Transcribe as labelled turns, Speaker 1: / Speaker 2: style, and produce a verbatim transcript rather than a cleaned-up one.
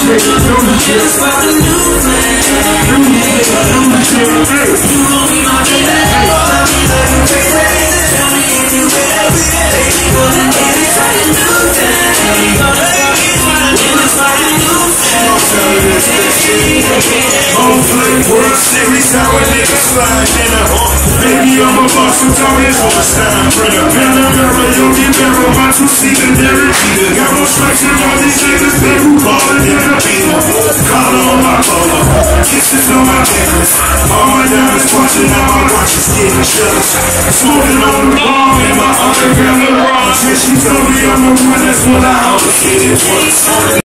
Speaker 1: World Series, how a nigga slide in a baby, I'm a boss, I'm talking all the time. Bring a Panamera, Yogi Berra, my two-seater, Derek Jeter. Got no strikes in all these niggas, they who ballin' in the beater. Collar on my collar, kisses on my necklace. All my diamonds watching, all my watches getting jealous. Smoking on the ball, and my other got the wrong. Since she told me I'm the one, that's what I always get it once.